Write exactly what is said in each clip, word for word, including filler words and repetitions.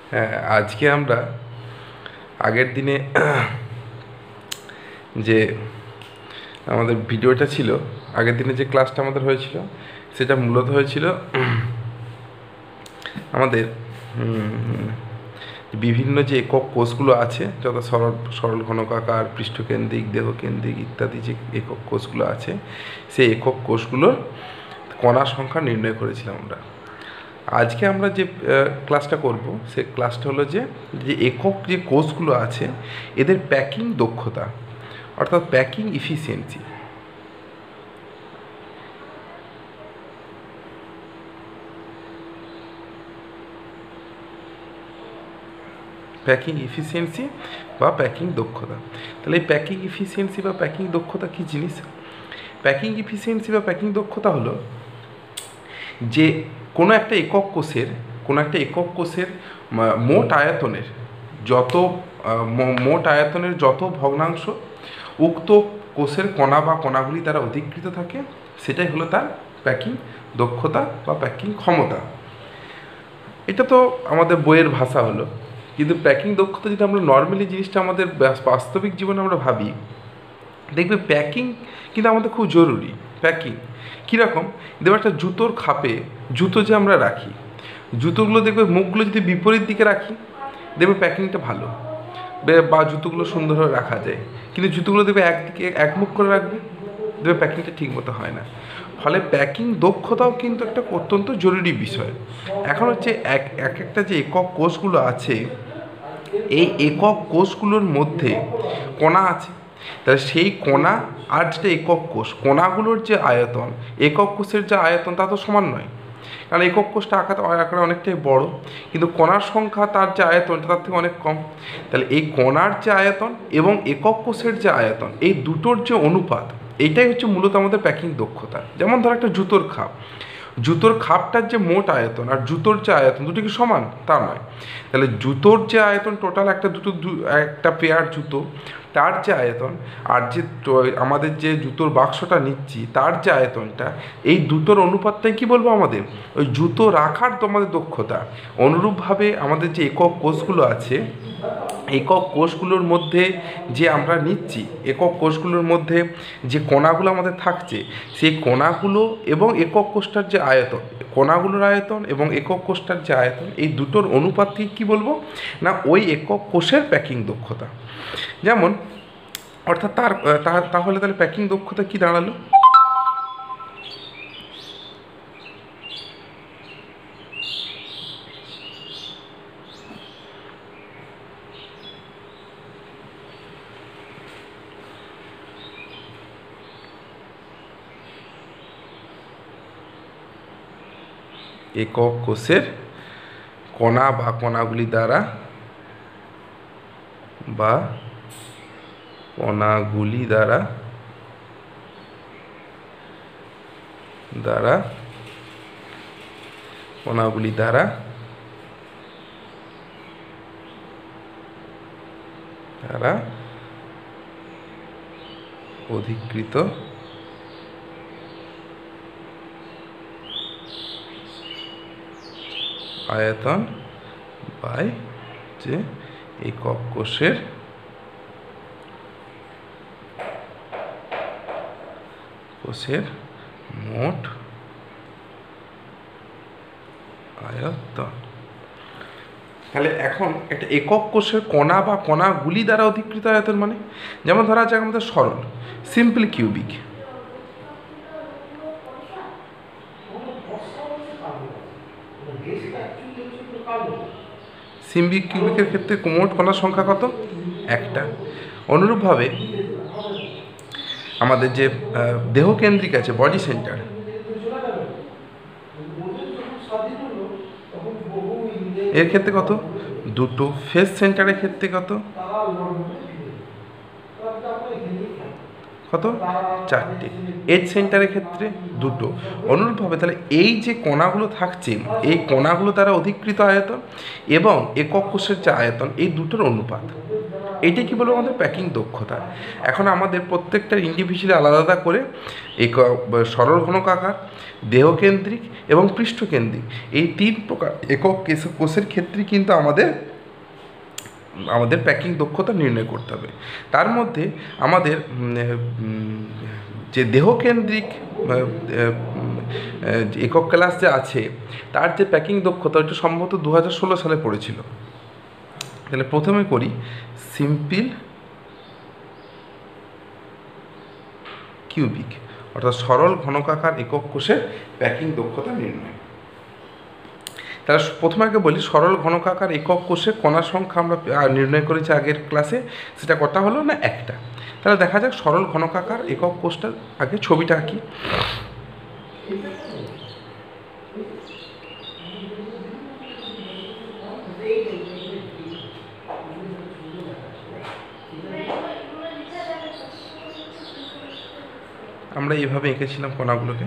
হ্যাঁ, আজকে আমরা আগের দিনে যে আমাদের ভিডিওটা ছিল, আগের দিনে যে ক্লাসটা আমাদের হয়েছিল সেটা মূলত হয়েছিল আমাদের বিভিন্ন যে একক কোষগুলো আছে, যত সরল সরল ঘনকাকার, পৃষ্ঠকেন্দ্রিক, দেহকেন্দ্রিক ইত্যাদি যে একক কোষগুলো আছে, সেই একক কোষগুলোর কণার সংখ্যা নির্ণয় করেছিলাম আমরা। আজকে আমরা যে ক্লাসটা করব সে ক্লাসটা হলো যে যে একক যে কোষগুলো আছে এদের প্যাকিং দক্ষতা, অর্থাৎ প্যাকিং ইফিসিয়েন্সি। প্যাকিং ইফিসিয়েন্সি বা প্যাকিং দক্ষতা। তাহলে এই প্যাকিং ইফিসিয়েন্সি বা প্যাকিং দক্ষতা কী জিনিস? প্যাকিং ইফিসিয়েন্সি বা প্যাকিং দক্ষতা হলো যে কোনো একটা একক কোষের কোনো একটা একক কোষের মোট আয়তনের যত মোট আয়তনের যত ভগ্নাংশ উক্ত কোষের কণা বা কণাগুলি দ্বারা অধিকৃত থাকে, সেটাই হলো তার প্যাকিং দক্ষতা বা প্যাকিং ক্ষমতা। এটা তো আমাদের বইয়ের ভাষা হলো, কিন্তু প্যাকিং দক্ষতা যদি আমরা নর্মালি জিনিসটা আমাদের বাস্তবিক জীবনে আমরা ভাবি, দেখবে প্যাকিং কিন্তু আমাদের খুব জরুরি। প্যাকিং কীরকম? দেখবে একটা জুতোর খাপে জুতো যে আমরা রাখি, জুতোগুলো দেখবে মুখগুলো যদি বিপরীত দিকে রাখি, দেখবে প্যাকিংটা ভালো, বা জুতোগুলো সুন্দরভাবে রাখা যায়। কিন্তু জুতোগুলো দেখবে একদিকে একমুখ করে রাখবে, দেখবে প্যাকিংটা ঠিকমতো হয় না। ফলে প্যাকিং দক্ষতাও কিন্তু একটা অত্যন্ত জরুরি বিষয়। এখন হচ্ছে এক এক একটা যে একক কোষগুলো আছে, এই একক কোষগুলোর মধ্যে কণা আছে, তাহলে সেই কণা আর যেটা একক কোষ, কণাগুলোর যে আয়তন, একক কোষের যে আয়তন তা তো সমান নয়, কারণ একক কোষটা আকার আকারে অনেকটাই বড়, কিন্তু কণার সংখ্যা তার যে আয়তন তার থেকে অনেক কম। তাহলে এই কণার যে আয়তন এবং একক কোষের যে আয়তন, এই দুটোর যে অনুপাত, এইটাই হচ্ছে মূলত আমাদের প্যাকিং দক্ষতা। যেমন ধর একটা জুতোর খাপ, জুতোর খাপটার যে মোট আয়তন আর জুতোর যে আয়তন দুটো কি সমান? তা নয়। তাহলে জুতোর যে আয়তন টোটাল একটা দুটো একটা পেয়ার জুতো, তার যে আয়তন, আর যে আমাদের যে জুতোর বাক্সটা নিচ্ছি তার যে আয়তনটা, এই দুটোর অনুপাতটাই কি বলবো আমাদের ওই জুতো রাখার তোমাদের দক্ষতা। অনুরূপভাবে আমাদের যে একক কোষগুলো আছে, একক কোষগুলোর মধ্যে যে আমরা নিচ্ছি, একক কোষগুলোর মধ্যে যে কণাগুলো আমাদের থাকছে, সেই কণাগুলো এবং একক কোষটার যে আয়তন, কণাগুলোর আয়তন এবং একক কোষটার যে আয়তন, এই দুটোর অনুপাতকে কী বলবো না ওই একক কোষের প্যাকিং দক্ষতা। যেমন অর্থাৎ তার তাহলে তাহলে প্যাকিং দক্ষতা কি দাঁড়ালো? একক কোষের কণা বা কণাগুলি দ্বারা বা কণাগুলি দ্বারা দ্বারা কণাগুলি দ্বারা দ্বারা অধিকৃত আয়তন বাই যে একক কোষের কোষের মোট আয়তন। তাহলে এখন একটা একক কোষের কণা বা কণাগুলি দ্বারা অধিকৃত আয়তন মানে, যেমন ধরা যাক আমাদের সরল সিম্পল কিউবিক, সিম্বিক কিউবিকের ক্ষেত্রে মোট কণার সংখ্যা কত? একটা। অনুরূপভাবে আমাদের যে দেহকেন্দ্রিক আছে, বডি সেন্টার, এর ক্ষেত্রে কত? দুটো। ফেস সেন্টারের ক্ষেত্রে কত? কত? চারটে। এজ সেন্টারের ক্ষেত্রে দুটো। অনুরূপভাবে তাহলে এই যে কণাগুলো থাকছে, এই কণাগুলো দ্বারা অধিকৃত আয়তন এবং একক কোষের যে আয়তন, এই দুটোর অনুপাত। এইটাই কি বলবো আমাদের প্যাকিং দক্ষতা। এখন আমাদের প্রত্যেকটা ইন্ডিভিজুয়ালি আলাদা আলাদা করে এই সরল ঘনকাকার, দেহকেন্দ্রিক এবং পৃষ্ঠকেন্দ্রিক এই তিন প্রকার একক কোষের ক্ষেত্রে কিন্তু আমাদের আমাদের প্যাকিং দক্ষতা নির্ণয় করতে হবে। তার মধ্যে আমাদের যে দেহকেন্দ্রিক একক ক্লাস যে আছে তার যে প্যাকিং দক্ষতা ওইটা সম্ভবত দু হাজার ষোলো সালে পড়েছিল। তাহলে প্রথমে করি সিম্পল কিউবিক অর্থাৎ সরল ঘনকাকার একক কোষের প্যাকিং দক্ষতা নির্ণয়। তাহলে প্রথমে আগে বলি সরল ঘনকাকার একক কোষে কণার সংখ্যা আমরা নির্ণয় করেছি আগের ক্লাসে, সেটা কটা হলো না একটা। তাহলে দেখা যাক সরল ঘনকাকার একক কোষটার আগে ছবিটা আঁকি। আমরা এইভাবে এঁকেছিলাম কণাগুলোকে।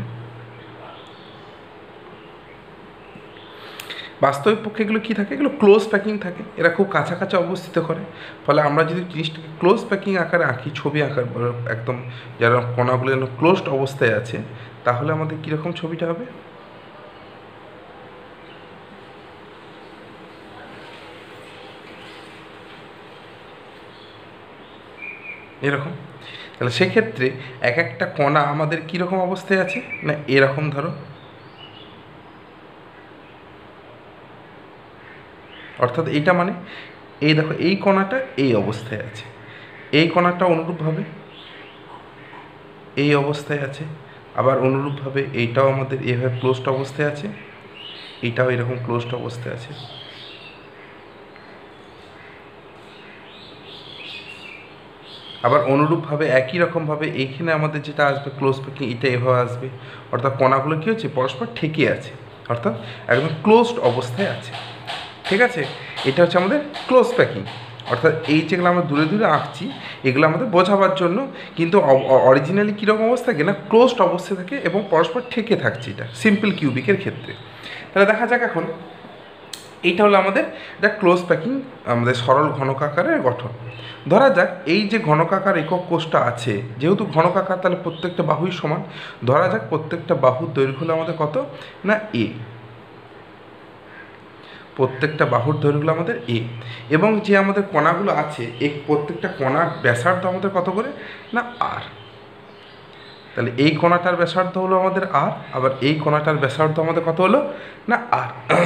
বাস্তবিক পক্ষে এগুলো কী থাকে, এগুলো ক্লোজ প্যাকিং থাকে, এরা খুব কাছাকাছি অবস্থিত করে। ফলে আমরা যদি জিনিসটাকে ক্লোজ প্যাকিং আকারে আঁকি, ছবি আঁকার একদম যারা কণাগুলো যেন ক্লোজড অবস্থায় আছে, তাহলে আমাদের কীরকম ছবিটা হবে, এরকম। তাহলে সেক্ষেত্রে এক একটা কণা আমাদের কীরকম অবস্থায় আছে না এরকম, ধরো অর্থাৎ এইটা মানে এই দেখো এই কণাটা এই অবস্থায় আছে, এই কণাটা অনুরূপভাবে এই অবস্থায় আছে, আবার অনুরূপভাবে এইটাও আমাদের এইভাবে ক্লোজড অবস্থায় আছে, এইটাও এরকম ক্লোজড অবস্থায় আছে। আবার অনুরূপভাবে একই রকমভাবে এইখানে আমাদের যেটা আসবে ক্লোজ প্যাকিং, এটা এভাবে আসবে। অর্থাৎ কণাগুলো কী হচ্ছে, পরস্পর ঠেকে আছে, অর্থাৎ একদম ক্লোজড অবস্থায় আছে। ঠিক আছে, এটা হচ্ছে আমাদের ক্লোজ প্যাকিং। অর্থাৎ এই যেগুলো আমরা দূরে দূরে আঁকছি এগুলো আমাদের বোঝাবার জন্য, কিন্তু অরিজিনালি কীরকম অবস্থা থাকে না ক্লোজড অবস্থায় থাকে এবং পরস্পর ঠেকে থাকছে, এটা সিম্পল কিউবিকের ক্ষেত্রে। তাহলে দেখা যাক এখন এইটা হলো আমাদের এটা ক্লোজ প্যাকিং, আমাদের সরল ঘনকাকারের গঠন। ধরা যাক এই যে ঘনকাকার একক কোষটা আছে, যেহেতু ঘনকাকার তাহলে প্রত্যেকটা বাহুই সমান। ধরা যাক প্রত্যেকটা বাহুর দৈর্ঘ্য হলো আমাদের কত না এ, প্রত্যেকটা বাহুর দৈর্ঘ্য আমাদের এ, এবং যে আমাদের কণাগুলো আছে এই প্রত্যেকটা কণার ব্যাসার্ধ আমাদের কত করে না আর। তাহলে এই কণাটার ব্যাসার্ধ হলো আমাদের আর, আবার এই কণাটার ব্যাসার্ধ আমাদের কত হলো না আর।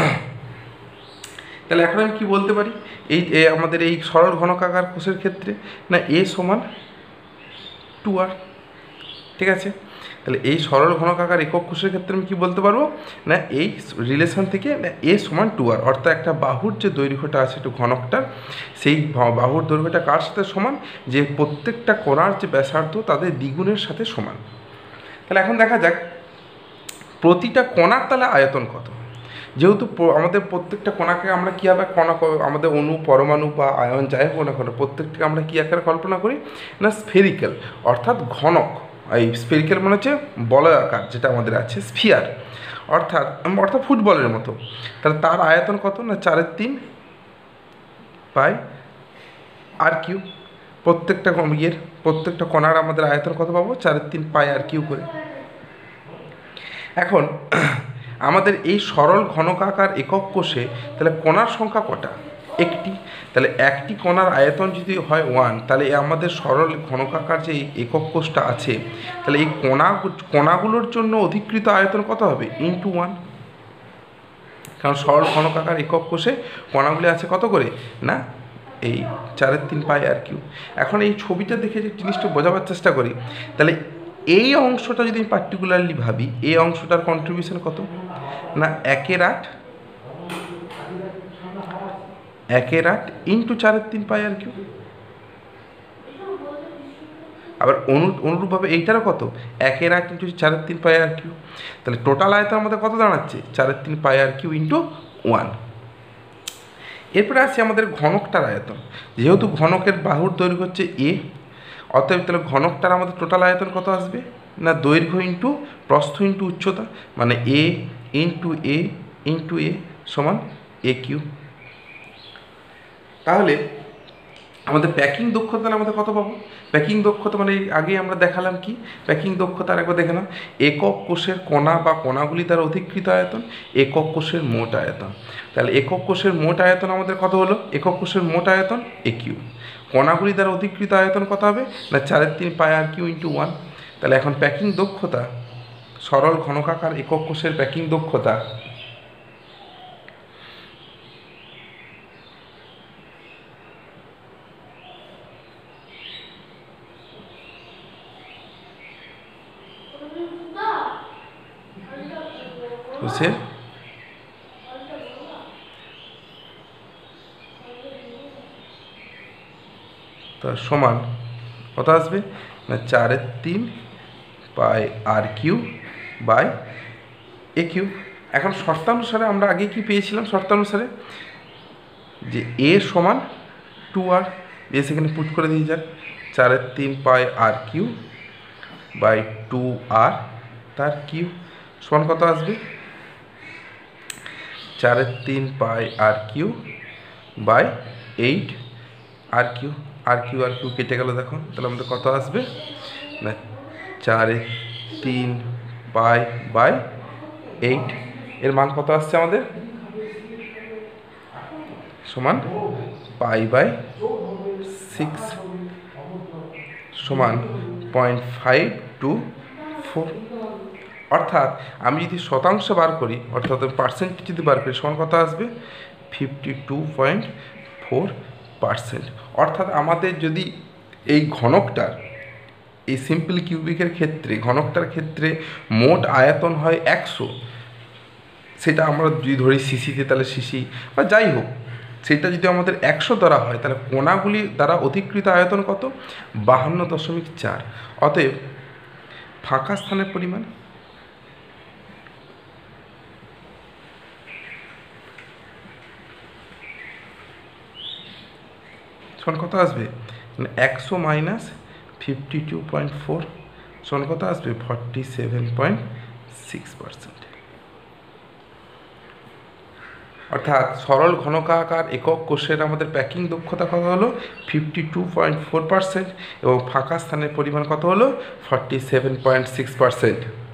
তাহলে এখন আমি কী বলতে পারি এই আমাদের এই সরল ঘনকাকার কোষের ক্ষেত্রে না এ সমান টু আর। ঠিক আছে, তাহলে এই সরল ঘনকাকার একক কোষের ক্ষেত্রে আমি কী বলতে পারবো না এই রিলেশন থেকে না এ সমান টু আর। অর্থাৎ একটা বাহুর যে দৈর্ঘ্যটা আছে একটু ঘনকটার, সেই বাহুর দৈর্ঘ্যটা কার সাথে সমান, যে প্রত্যেকটা কণার যে ব্যাসার্ধ তাদের দ্বিগুণের সাথে সমান। তাহলে এখন দেখা যাক প্রতিটা কণার তাহলে আয়তন কত। যেহেতু আমাদের প্রত্যেকটা কণাকে আমরা কীভাবে কণা আমাদের অণু পরমাণু বা আয়ন যাই হোক না কেন প্রত্যেকটাকে আমরা কী আকারে কল্পনা করি না স্ফেরিক্যাল, অর্থাৎ ঘনক। এই স্ফেরিক্যাল মানে হচ্ছে বলয় আকার যেটা আমাদের আছে স্ফিয়ার, অর্থাৎ অর্থাৎ ফুটবলের মতো। তাহলে তার আয়তন কত না চারের তিন পাই আর কিউ। প্রত্যেকটা ইয়ের প্রত্যেকটা কণার আমাদের আয়তন কত পাবো, চারের তিন পাই আর কিউ করে। এখন আমাদের এই সরল ঘনকাকার একক কোষে তাহলে কণার সংখ্যা কটা, একটি। তাহলে একটি কণার আয়তন যদি হয় ওয়ান, তাহলে আমাদের সরল ঘনকাকার যে একক কোষটা আছে তাহলে এই কণা কণাগুলোর জন্য অধিকৃত আয়তন কত হবে ইন্টু ওয়ান। কারণ সরল ঘনকাকার একক কোষে কণাগুলি আছে কত করে না এই চারের তিন পাই আর কিউ। এখন এই ছবিটা দেখে যে জিনিসটা বোঝাবার চেষ্টা করি, তাহলে এই অংশটা যদি আমি পার্টিকুলারলি ভাবি, এই অংশটার কন্ট্রিবিউশন কত না একের আট একের আট ইন্টু চারের তিন পাই আর কিউ। আবার অনু অনুরূপভাবে এইটারও কত একের আট ইন্টু চারের তিন পাই আর কিউ। তাহলে টোটাল আয়তন আমাদের কত দাঁড়াচ্ছে চারের তিন pi r cube into one. এরপরে আসছে আমাদের ঘনকটার আয়তন। যেহেতু ঘনকের বাহুর দৈর্ঘ্য হচ্ছে এ, অতএব তাহলে ঘনকটার আমাদের টোটাল আয়তন কত আসবে না দৈর্ঘ্য ইন্টু প্রস্থ ইন্টু উচ্চতা, মানে এ ইন্টু এ ইন্টু এ সমান এ কিউ। তাহলে আমাদের প্যাকিং দক্ষতা তাহলে আমাদের কত পাবো? প্যাকিং দক্ষতা মানে আগেই আমরা দেখালাম কি প্যাকিং দক্ষতা আরেকবার দেখে নাও। একক কোষের কণা বা কণাগুলি দ্বারা অধিকৃত আয়তন, একক কোষের মোট আয়তন। তাহলে একক কোষের মোট আয়তন আমাদের কত হলো? একক কোষের মোট আয়তন এ কিউ। কণাগুলি দ্বারা অধিকৃত আয়তন কত হবে? না চারের তিন pi r cube into one. তাহলে এখন প্যাকিং দক্ষতা, সরল ঘনকাকার একক কোষের প্যাকিং দক্ষতা কোষের তার সমান কত আসবে? না চারের তিন pi r cube by a cube. এখন শর্তানুসারে আমরা আগে কি পেয়েছিলাম? শর্তানুসারে যে এ সমান টু আর, এ সেখানে পুট করে দিয়ে যাক, চারের তিন pi r cube by two r তার কিউ সমান কত আসবে? চারের তিন pi r cube by eight r cube. R cube r cube কেটে গেল, দেখো তাহলে আমাদের কত আসবে? না চারের তিন পাই বাই এইট, এর মান কত আসছে আমাদের? সমান পাই বাই সিক্স সমান পয়েন্ট ফাইভ টু ফোর। অর্থাৎ আমি যদি শতাংশ বার করি, অর্থাৎ পার্সেন্ট যদি বার করি, সমান কত আসবে? Fifty two point four percent. অর্থাৎ আমাদের যদি এই ঘনকটার, এই সিম্পল কিউবিকের ক্ষেত্রে ঘনকটার ক্ষেত্রে মোট আয়তন হয় একশো, সেটা আমরা যদি ধরি সিসিতে, তাহলে সিসি বা যাই হোক, সেটা যদি আমাদের একশো ধরা হয়, তাহলে কোণাগুলি দ্বারা অধিকৃত আয়তন কত? বাহান্ন দশমিক চার। অতএব ফাঁকা স্থানের পরিমাণ সমান কত আসবে? একশো minus fifty two point four সমান কত আসবে? Forty seven point six percent. অর্থাৎ সরল ঘনকাকার একক কোষের আমাদের প্যাকিং দক্ষতা কত হলো? Fifty two point four percent এবং ফাঁকা স্থানের পরিমাণ কত হলো? Forty seven point six percent.